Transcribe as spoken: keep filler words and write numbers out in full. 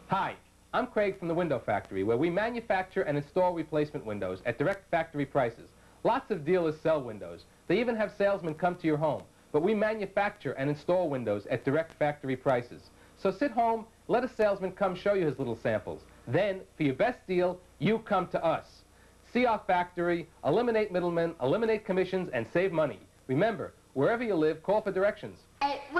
Hi, I'm Craig from the Window Factory, where we manufacture and install replacement windows at direct factory prices. Lots of dealers sell windows. They even have salesmen come to your home. But we manufacture and install windows at direct factory prices. So sit home, let a salesman come show you his little samples. Then, for your best deal, you come to us. See our factory, eliminate middlemen, eliminate commissions, and save money. Remember, wherever you live, call for directions. Hey,